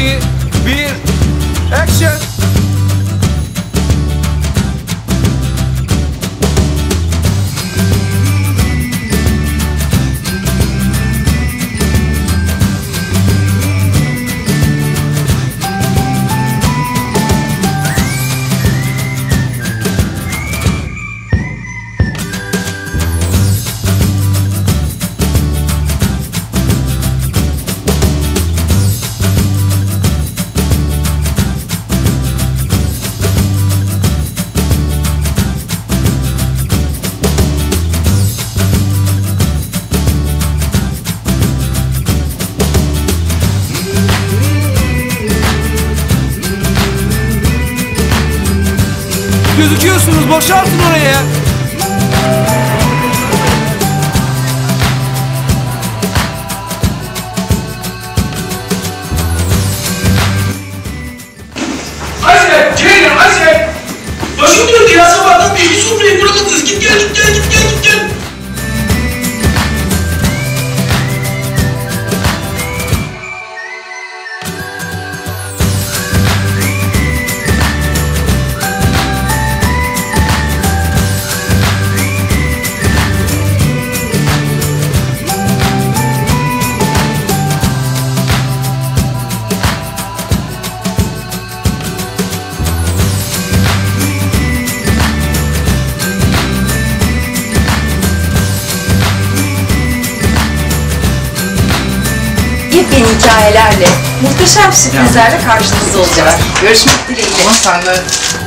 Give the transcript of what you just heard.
2, 1, action! Gözüküyorsunuz, boşaltın oraya. Ayşe, Ceylan, Ayşe! Başım döndü ya, sabahtan beri bir sofrayı bırakırsınız. Git gel, git gel, git gel, git gel. Yepyeni hikayelerle, muhteşem sürprizlerle karşınızda olacağız. Görüşmek dileğiyle. Aman Tanrım.